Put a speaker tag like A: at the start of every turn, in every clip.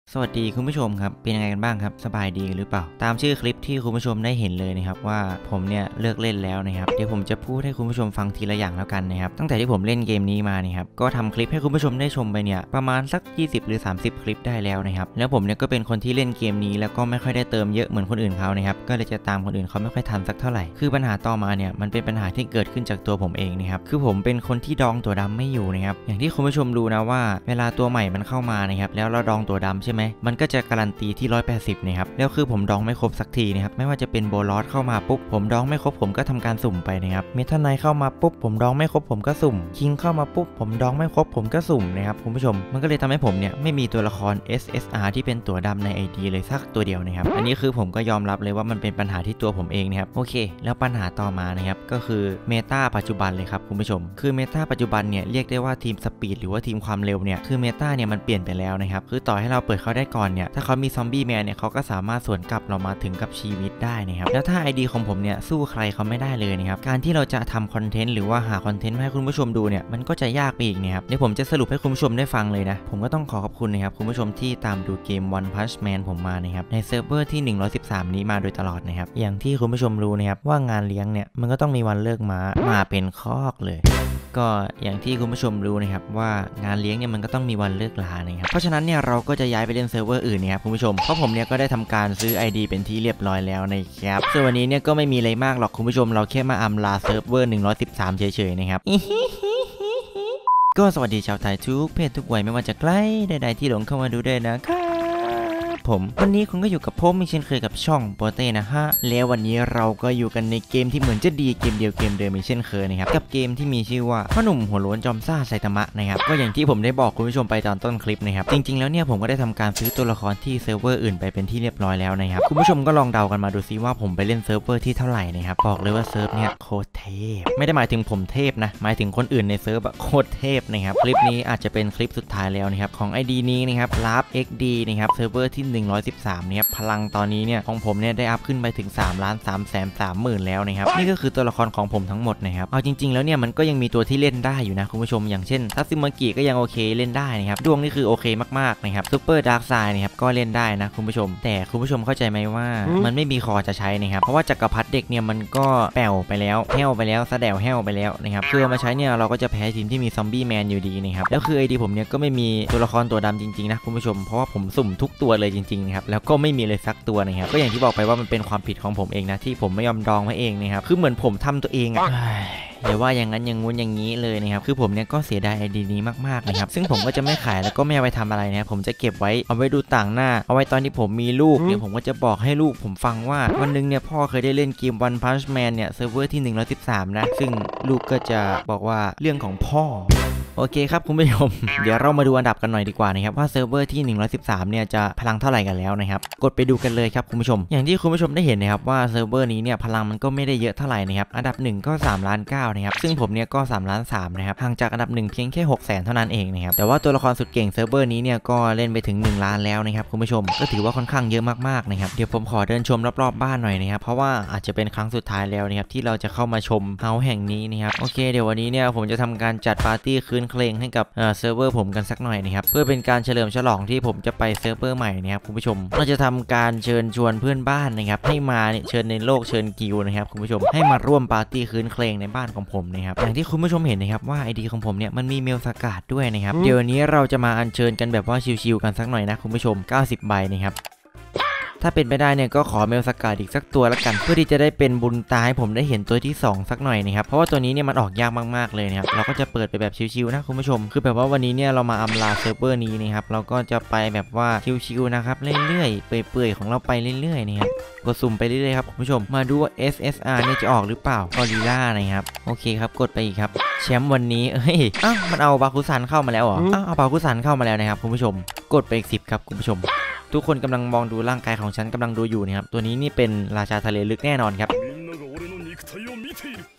A: สวัสดีคุณผู้ชมครับเป็นยังไงกันบ้างครับสบายดีหรือเปล่าตามชื่อคลิปที่คุณผู้ชมได้เห็นเลยนะครับว่าผมเนี่ยเลิกเล่นแล้วนะครับเดี๋ยวผมจะพูดให้คุณผู้ชมฟังทีละอย่างแล้วกันนะครับตั้งแต่ที่ผมเล่นเกมนี้มานี่ครับก็ทำคลิปให้คุณผู้ชมได้ชมไปเนี่ยประมาณสัก20หรือ30คลิปได้แล้วนะครับแล้วผมเนี่ยก็เป็นคนที่เล่นเกมนี้แล้วก็ไม่ค่อยได้เติมเยอะเหมือนคนอื่นเขานะครับก็เลยจะตามคนอื่นเขาไม่ค่อยทันสักเท่าไหร่คือปัญหาต่อมาเนี่ยมันเป็นปัญหาที่เกิดขึ้นจากตัวผมเองนะครับคือผมเป็นคนที่ดองตัวดำไม่อยู่นะครับอย่างที่คุณผู้ชมรู้นะว่าเวลาตัวใหม่มันเข้ามานะครับแล้วเราดองตัวดำใช่ไหมมันก็จะการันตีที่180นะครับแล้วคือผมดองไม่ครบสักทีนะครับไม่ว่าจะเป็นโบลอสเข้ามาปุ๊บผมดองไม่ครบผมก็ทำการสุ่มไปนะครับเมทัลไนเข้ามาปุ๊บผมดองไม่ครบผมก็สุ่มคิงเข้ามาปุ๊บผมดองไม่ครบผมก็สุ่มนะครับคุณผู้ชมมันก็เลยทำให้ผมเนี่ยไม่มีตัวละคร SSR ที่เป็นตัวดำใน ID เลยสักตัวเดียวนะครับอันนี้คือผมก็ยอมรับเลยว่ามันเป็นปัญหาที่ตัวผมเองนะครับโอเคแล้วปัญหาต่อมานะครับก็คือเมตาปัจจุบันเลยครับคุณผู้ชมคือเมตาปัจจุบันเนี่ยเรียกได้ว่าทีมสปีดหรือว่าทีมความเร็วเนี่ยคือเมตาเนี่ยมันเปลี่ยนไปแล้วนะครับคือต่อให้เราเปิดเขาได้ก่อนเนี่ยถ้าเขามีซอมบี้แมนเนี่ยเขาก็สามารถสวนกลับเรามาถึงกับชีวิตได้นะครับแล้วถ้า ID ของผมเนี่ยสู้ใครเขาไม่ได้เลยนะครับการที่เราจะทำคอนเทนต์หรือว่าหาคอนเทนต์ให้คุณผู้ชมดูเนี่ยมันก็จะยากไปอีกนะครับเดี๋ยวผมจะสรุปให้คุณผู้ชมได้ฟังเลยนะผมก็ต้องขอบคุณนะครับคุณผู้ชมที่ตามดูเกม One Punch Man ผมมานะครับในเซิร์ฟเวอร์ที่113นี้มาโดยตลอดนะครับอย่างที่คุณผู้ชมรู้นะครับว่างานเลี้ยงเนี่ยมันก็ต้องมีวันเลิกม้ามาเป็นคอกเลยก็อย่างที่คุณผู้ชมรู้นะครับว่างานเลี้ยงเนี่ยมันก็ต้องมีวันเลิกลานะครับเพราะฉะนั้นเนี่ยเราก็จะย้ายไปเล่นเซิร์ฟเวอร์อื่นนะครับคุณผู้ชมเพราะผมเนี่ยก็ได้ทำการซื้อ ID เป็นที่เรียบร้อยแล้วนะครับส่วนวันนี้เนี่ยก็ไม่มีอะไรมากหรอกคุณผู้ชมเราแค่มาอำลาเซิร์ฟเวอร์113เฉยๆนะครับก็สวัสดีชาวไทยทุกเพศทุกวัยไม่ว่าจะใกล้ใดๆที่หลงเข้ามาดูได้นะครับผมวันนี้คุณก็อยู่กับผมไม่เช่นเคยกับช่องโปเต้นะฮะแล้ววันนี้เราก็อยู่กันในเกมที่เหมือนจะดีเกมเดียวเกมเดิมไม่เช่นเคยนะครับกับเกมที่มีชื่อว่าพ่อหนุ่มหัวโล้นจอมซ่าไซตามะนะครับก็อย่างที่ผมได้บอกคุณผู้ชมไปตอนต้นคลิปนะครับจริงๆแล้วเนี่ยผมก็ได้ทำการซื้อตัวละครที่เซิร์ฟเวอร์อื่นไปเป็นที่เรียบร้อยแล้วนะครับคุณผู้ชมก็ลองเดากันมาดูซิว่าผมไปเล่นเซิร์ฟเวอร์ที่เท่าไหร่นะครับบอกเลยว่าเซิร์ฟเนี่ยโคตรเทพไม่ได้หมายถึงผมเทพนะหมายถึงคนอื่นในเซิร์ฟโคตรเทพนะครับคลิปนี้อาจจะเป็นคลิปสุดท้ายแล้วนะครับของ ID นี้นะครับลาฟ XD นะครับเซิร์ฟเวอร์ที่113เนี่ยพลังตอนนี้เนี่ยของผมเนี่ยได้อัพขึ้นไปถึง3,330,000แล้วนะครับนี่ก็คือตัวละครของผมทั้งหมดนะครับเอาจริงๆแล้วเนี่ยมันก็ยังมีตัวที่เล่นได้อยู่นะคุณผู้ชมอย่างเช่นทัซึมากิก็ยังโอเคเล่นได้นะครับดวงนี่คือโอเคมากๆนะครับซูเปอร์ดาร์กไซด์นะครับก็เล่นได้นะคุณผู้ชมแต่คุณผู้ชมเข้าใจไหมว่ามันไม่มีคอจะใช้นะครับเพราะว่าจักรพรรดิเด็กเนี่ยมันก็แป่วไปแล้วแห้วไปแล้วสะแดวแห้วไปแล้วนะครับคือมาใช้เนี่ยเราก็จะแพ้ทีมที่มีซอมบี้แมนอยู่ดีนะครับแล้วคือ ID ผมเนี่ยก็ไม่มีตัวละครตัวดำจริงๆนะคุณผู้ชมเพราะว่าผมสุ่มทุกตัวเลยจริงๆนะครับแล้วก็ไม่มีเลยสักตัวนะครับก็อย่างที่บอกไปว่ามันเป็นความผิดของผมเองนะที่ผมไม่ยอมดองไว้เองนะครับคือเหมือนผมทำตัวเองอะเดี๋ยวว่าอย่างนั้นอย่างงู้นอย่างนี้เลยนะครับคือผมเนี่ยก็เสียดาย ID นี้มากๆนะครับซึ่งผมก็จะไม่ขายแล้วก็ไม่เอาไปทำอะไรนะผมจะเก็บไว้เอาไว้ดูต่างหน้าเอาไว้ตอนที่ผมมีลูกเดี๋ยวผมก็จะบอกให้ลูกผมฟังว่าวันนึงเนี่ยพ่อเคยได้เล่นเกม One Punch Man เนี่ยเซิร์ฟเวอร์ที่113นะซึ่งลูกก็จะบอกว่าเรื่องของพ่อโอเคครับคุณผู้ชม เดี๋ยวเรามาดูอันดับกันหน่อยดีกว่านะครับว่าเซิร์ฟเวอร์ที่113เนี่ยจะพลังเท่าไหร่กันแล้วนะครับกดไปดูกันเลยครับคุณผู้ชมอย่างที่คุณผู้ชมได้เห็นนะครับว่าเซิร์ฟเวอร์นี้เนี่ยพลังมันก็ไม่ได้เยอะเท่าไหร่นะครับอันดับ1ก็3.9 ล้านนะครับซึ่งผมเนี่ยก็3.3 ล้านนะครับห่างจากอันดับ1เพียงแค่600,000เท่านั้นเองนะครับแต่ว่าตัวละครสุดเก่งเซิร์ฟเวอร์นี้เนี่ยก็เล่นไปถึง1 ล้านแล้วนะครับคุณผู้ชมก็ถือว่าค่อนข้างเยอะมากๆนะครับเดี๋ยวผมขอเดินชมรอบๆบ้านหน่อยนะครับเพราะว่าอาจจะเป็นครั้งสุดท้ายแล้วนะครับที่เราจะเข้ามาชมเฮาส์แห่งนี้นะครับโอเคเดี๋ยววันนี้เนี่ยผมจะทำการจัดปาร์ตี้คืนเครงให้กับเซิร์ฟเวอร์ผมกันสักหน่อยนะครับเพื่อเป็นการเฉลิมฉลองที่ผมจะไปเซิร์ฟเวอร์ใหม่นะครับคุณผู้ชมเราจะทำการเชิญชวนเพื่อนบ้านนะครับให้มาเนี่ยเชิญในโลกเชิญกิวนะครับคุณผู้ชมให้มาร่วมปาร์ตี้คืนเครงในบ้านของผมนะครับอย่างที่คุณผู้ชมเห็นนะครับว่า ID ของผมเนี่ยมันมีเมลสกัดด้วยนะครับเดี๋ยววันนี้เราจะมาอัญเชิญกันแบบว่าชิวๆกันสักหน่อยนะคุณผู้ชม90ใบนะครับถ้าเป็นไปได้เนี่ยก็ขอเมลสกัดอีกสักตัวละกันเพื่อที่จะได้เป็นบุญตาให้ผมได้เห็นตัวที่2สักหน่อยนะครับเพราะว่าตัวนี้เนี่ยมันออกยากมากๆเลยนะครับเราก็จะเปิดไปแบบชิวๆนะคุณผู้ชมคือแบบว่าวันนี้เนี่ยเรามาอำลาเซิร์ฟเวอร์นี้นะครับเราก็จะไปแบบว่าชิวๆนะครับเรื่อยๆเปื่อยๆของเราไปเรื่อยๆนะครับกดสุ่มไปเรื่อยๆครับคุณผู้ชมมาดูว่า SSR เนี่ยจะออกหรือเปล่ากอริลล่านะครับโอเคครับกดไปอีกครับแชมป์วันนี้มันเอาบาคุซันเข้ามาแล้วเหรอเอาบาคุซันเข้ามาแล้วนะครับคุณผู้ชมกดไปอีก10ครับคุณผู้ชมทุกคนกำลังมองดูร่างกายของฉันกำลังดูอยู่นะครับตัวนี้นี่เป็นราชาทะเลลึกแน่นอนครับ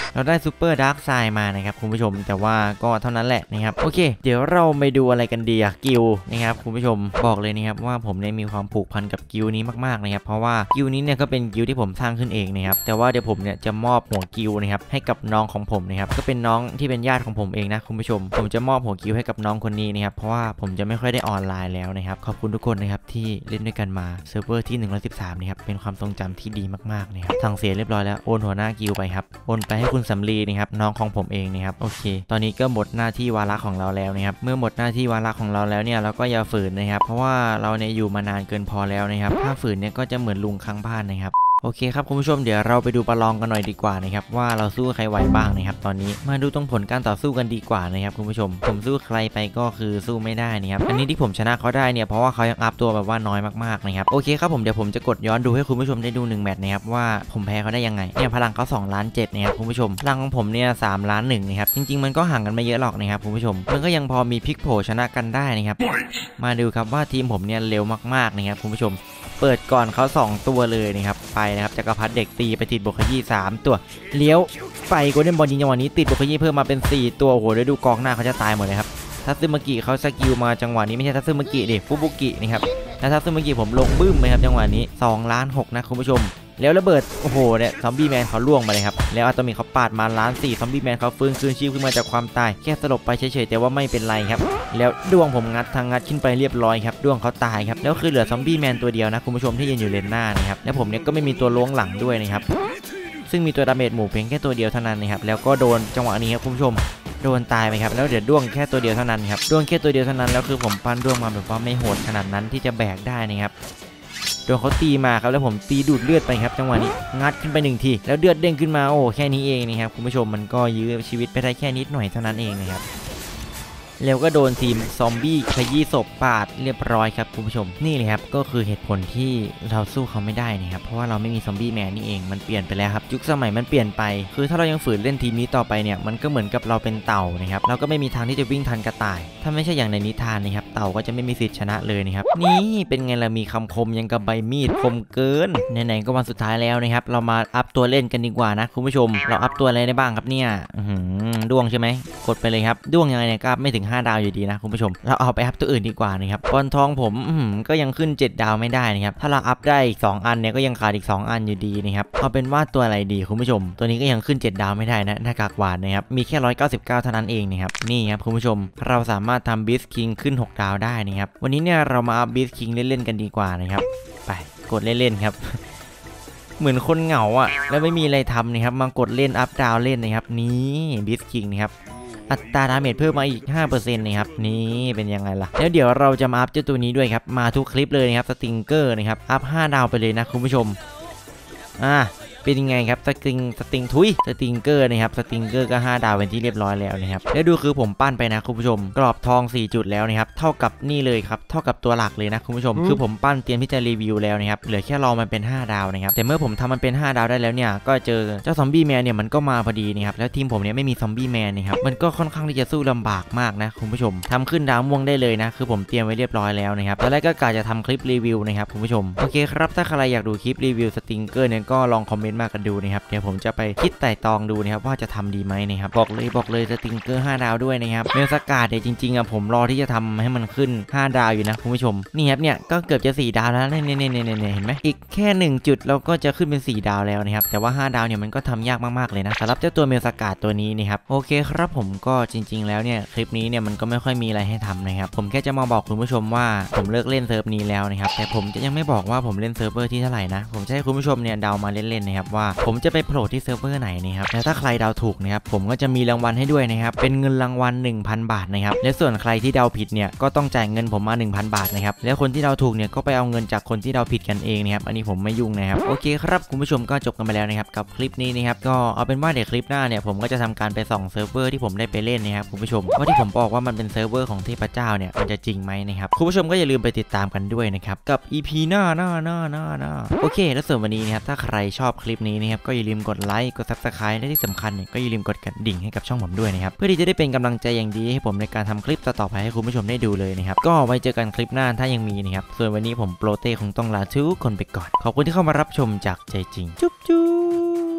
A: เราได้ซูเปอร์ดาร์กไซด์มานะครับคุณผู้ชมแต่ว่าก็เท่านั้นแหละนะครับโอเคเดี๋ยวเราไปดูอะไรกันดีอะกิลนะครับคุณผู้ชมบอกเลยนะครับว่าผมเนี่ยมีความผูกพันกับกิลนี้มากๆนะครับเพราะว่ากิลนี้เนี่ยก็เป็นกิลที่ผมสร้างขึ้นเองนะครับแต่ว่าเดี๋ยวผมเนี่ยจะมอบหัวกิลนะครับให้กับน้องของผมนะครับก็เป็นน้องที่เป็นญาติของผมเองนะคุณผู้ชมผมจะมอบหัวกิลให้กับน้องคนนี้นะครับเพราะว่าผมจะไม่ค่อยได้ออนไลน์แล้วนะครับขอบคุณทุกคนนะครับที่เล่นด้วยกันมาเซิร์ฟเวอร์ที่113นะครับเป็นความทรงจำที่ดีมากๆนะครับสั่งเสียเรียบร้อยแล้วโอนหัวหน้ากิลไปครับโอนไปให้คุณสำลีนะครับน้องของผมเองนะครับโอเคตอนนี้ก็หมดหน้าที่วาระของเราแล้วนะครับเมื่อหมดหน้าที่วาระของเราแล้วเนี่ยเราก็อย่าฝืนนะครับเพราะว่าเราเนี่ยอยู่มานานเกินพอแล้วนะครับถ้าฝืนเนี่ยก็จะเหมือนลุงข้างบ้านนะครับโอเคครับคุณผู้ชมเดี๋ยวเราไปดูประลองกันหน่อยดีกว่านะครับว่าเราสู้ใครไหวบ้างนะครับตอนนี้มาดูตรงผลการต่อสู้กันดีกว่านะครับคุณผู้ชมผมสู้ใครไปก็คือสู้ไม่ได้นะครับอันนี้ที่ผมชนะเขาได้เนี่ยเพราะว่าเขายังอัพตัวแบบว่าน้อยมากๆนะครับโอเคครับผมเดี๋ยวผมจะกดย้อนดูให้คุณผู้ชมได้ดู1แมตช์นะครับว่าผมแพ้เขาได้ยังไงเนี่ยพลังเขา2.7 ล้านนะครับคุณผู้ชมพลังของผมเนี่ย3.1 ล้านนะครับจริงๆมันก็ห่างกันไม่เยอะหรอกนะครับคุณผู้ชมมันก็ยังพอมีพลิกโผชนะกันได้นะครับมาดูครับว่าทีมผมเนี่ยเร็วมากๆนะครับคุณผู้ชมเปิดก่อนเขา2ตัวเลยนะครับไปนะครับจักรพรรดิเด็กตีไปติดบวกขยี้3ตัวเลี้ยวไปโกลเด้นบอลยิงจังหวะนี้ติดบวกขยี้เพิ่มมาเป็น4ตัวโอ้โหเดี๋ยวดูกองหน้าเขาจะตายหมดเลยครับทัตสึมากิเขาสกิลมาจังหวะนี้ไม่ใช่ทัตสึมากิดิฟุบุกินะครับแล้วทัตสึมากิผมลงบึ้มเลยครับจังหวะนี้2.6 ล้านนะคุณผู้ชมแล้วระเบิดโอ้โหเนี่ยซอมบี้แมนเขาล่วงมาเลยครับแล้วอะตอมิกเขาปาดมา1.4 ล้านซอมบี้แมนเขาฟื้นคืนชีพขึ้นมาจากความตายแค่สลบไปเฉยๆแต่ว่าไม่เป็นไรครับแล้วดวงผมงัดขึ้นไปเรียบร้อยครับดวงเขาตายครับแล้วคือเหลือซอมบี้แมนตัวเดียวนะคุณผู้ชมที่ยืนอยู่เลนหน้านะครับแล้วผมเนี่ยก็ไม่มีตัวล้วงหลังด้วยนะครับซึ่งมีตัวดาเมจหมู่เพียงแค่ตัวเดียวเท่านั้นนะครับแล้วก็โดนจังหวะนี้ครับคุณผู้ชมโดนตายไปครับแล้วเดี๋ยวด้วงแค่ตัวเดียวเท่านั้นครับด้วงแค่ตัวเดียวเท่านั้นแล้วคือผมปั้นด้วงมาแบบว่าไม่โหดขนาดนั้นที่จะแบกได้นะครับโดนเขาตีมาครับแล้วผมตีดูดเลือดไปครับจังหวะนี้งัดขึ้นไป1ทีแล้วเลือดเด้งขึ้นมาโอ้แค่นี้เองนะครับคุณผู้ชมมันก็ยื้อชีวิตไปได้แค่นิดหน่อยเท่านั้นเองนะครับแล้วก็โดนทีมซอมบี้ขยี้ศพปาดเรียบร้อยครับคุณผู้ชมนี่เลยครับก็คือเหตุผลที่เราสู้เขาไม่ได้นะครับเพราะว่าเราไม่มีซอมบี้แมนนี่เองมันเปลี่ยนไปแล้วครับยุคสมัยมันเปลี่ยนไปคือถ้าเรายังฝืนเล่นทีมนี้ต่อไปเนี่ยมันก็เหมือนกับเราเป็นเต่านะครับเราก็ไม่มีทางที่จะวิ่งทันกระต่ายถ้าไม่ใช่อย่างในนิทานนะครับเต่าก็จะไม่มีสิทธิ์ชนะเลยนะครับนี่เป็นไงล่ะมีคำคมยังกับใบมีดคมเกินไหนๆก็วันสุดท้ายแล้วนะครับเรามาอัพตัวเล่นกันดีกว่านะคุณผู้ชมเราอัพตัวอะไรได้บ้างครับเนี่ยด้วงใช่ไหมกดไปเลยครับด้วงยังไงเนี่ยก็ไม่ถึง5 ดาวอยู่ดีนะคุณผู้ชมเราเอาไปอัพตัวอื่นดีกว่านะครับบอลทองผมก็ยังขึ้น7 ดาวไม่ได้นะครับถ้าเราอัพได้อีก2อันเนี่ยก็ยังขาดอีก2อันอยู่ดีนะครับเอาเป็นว่าตัวอะไรดีคุณผู้ชมตัวนี้ก็ยังขึ้น7 ดาวไม่ได้นะหน้ากากหวานนะครับมีแค่199เท่านั้นเองนะครับนี่ครับคุณผู้ชมเราสามารถทำบิสคิงขึ้น6 ดาวได้นะครับวันนี้เนี่ยเรามาอัพบิสคิงเล่นๆกันดีกว่านะครับไปกดเล่นๆครับเหมือนคนเหงาอ่ะแล้วไม่มีอะไรทำนะครับมากดเล่นอัพดาวเล่นนะครับนี่บิสคิงนะครับอัตราดาเมจเพิ่มมาอีก 5% นะครับนี่เป็นยังไงล่ะแล้วเดี๋ยวเราจะมาอัพเจ้าตัวนี้ด้วยครับมาทุกคลิปเลยนะครับสติงเกอร์นะครับอัพ5 ดาวไปเลยนะคุณผู้ชมเป็นยังไงครับสติงเกอร์นะครับสติงเกอร์ก็5 ดาวเป็นที่เรียบร้อยแล้วนะครับแล้วดูคือผมปั้นไปนะคุณผู้ชมกรอบทอง4 จุดแล้วนะครับเท่ากับนี่เลยครับเท่ากับตัวหลักเลยนะคุณผู้ชมคือผมปั้นเตรียมที่จะรีวิวแล้วนะครับเหลือแค่รอมันเป็น5 ดาวนะครับแต่เมื่อผมทำมันเป็น5 ดาวได้แล้วเนี่ยก็เจอเจ้าซอมบี้แมนเนี่ยมันก็มาพอดีนะครับแล้วทีมผมเนี่ยไม่มีซอมบี้แมนนะครับมันก็ค่อนข้างที่จะสู้ลำบากมากนะคุณผู้ชมทำขึ้นดาวม่วงได้เลยนะคือผมเตรียมไว้เรียบร้อยแล้วนะครับตอนแรกก็กะจะทำคลิปรีวิวนะครับคุณผู้ชมโอเคครับถ้าใครอยากดูคลิปรีวิวสติงเกอร์เนี่ยก็ลองคอมเมนต์มากันดูนะครับเดี๋ยวผมจะไปคิดไต่ตองดูนะครับว่าจะทำดีไหมนะครับบอกเลยสติงเกอร์5 ดาวด้วยนะครับเมลสกาดเนี่ยจริงๆผมรอที่จะทำให้มันขึ้น5 ดาวอยู่นะคุณผู้ชมนี่ครับเนี่ยก็เกือบจะ4 ดาวแล้วเนี่ยเห็นไหมอีกแค่1 จุดเราก็จะขึ้นเป็น4 ดาวแล้วนะครับแต่ว่า5 ดาวเนี่ยมันก็ทำยากมากๆเลยนะสำหรับเจ้าตัวเมลสกาดตัวนี้นะครับโอเคครับผมก็จริงๆแล้วเนี่ยคลิปนี้เนี่ยมันก็ไม่ค่อยมีอะไรให้ทำนะครับผมแค่จะมาบอกคุณผู้ชมว่าผมเลิกเล่นเซิร์ฟนี้แล้วนะครับแต่ผมจะยังไม่บอกว่าผมเล่นเซิร์ฟเวอร์ที่เท่าไหร่นะผมจะให้คุณผู้ชมเนี่ยเดามาเล่นๆนะครับว่าผมจะไปโผล่ที่เซิร์ฟเวอร์ไหนนะครับแล้วถ้าใครเดาถูกนะครับผมก็จะมีรางวัลให้ด้วยนะครับเป็นเงินรางวัล 1,000 บาทนะครับและส่วนใครที่เดาผิดเนี่ยก็ต้องจ่ายเงินผมมา 1,000 บาทนะครับแล้วคนที่เดาถูกเนี่ยก็ไปเอาเงินจากคนที่เดาผิดกันเองนะครับอันนี้ผมไม่ยุ่งนะครับโอเคครับคุณผู้ชมก็จบกันไปแล้วนะครับกับคลิปนี้นะครับก็เอาเป็นว่าเดี๋ยวคลิปหน้าเนี่ยผมก็จะทำการไปส่องเซิร์ฟเวอร์ที่ผมได้ไปเล่นนะครับคุณผู้ชมว่าที่ผมบอกว่ามันเป็นเซิร์ฟเวอร์ของเทพเจ้าเนี่ยมันจะจริงไหมนะครับคุณผู้ชมก็อย่าลืมไปติดตามกันด้วยนะครับกับ EP หน้าโอเคแล้วส่วนวันนี้นะครับถ้าใครชอบคลิปนี้นะครับก็อย่าลืมกดไลค์กด Subscribe และที่สำคัญเนี่ยก็อย่าลืมกดกระดิ่งให้กับช่องผมด้วยนะครับเพื่อที่จะได้เป็นกำลังใจอย่างดีให้ผมในการทำคลิปต่อๆไปให้คุณผู้ชมได้ดูเลยนะครับก็ไว้เจอกันคลิปหน้าถ้ายังมีนะครับส่วนวันนี้ผมโปรเต้คงต้องลาทุกคนไปก่อนขอบคุณที่เข้ามารับชมจากใจจริงจุ๊บ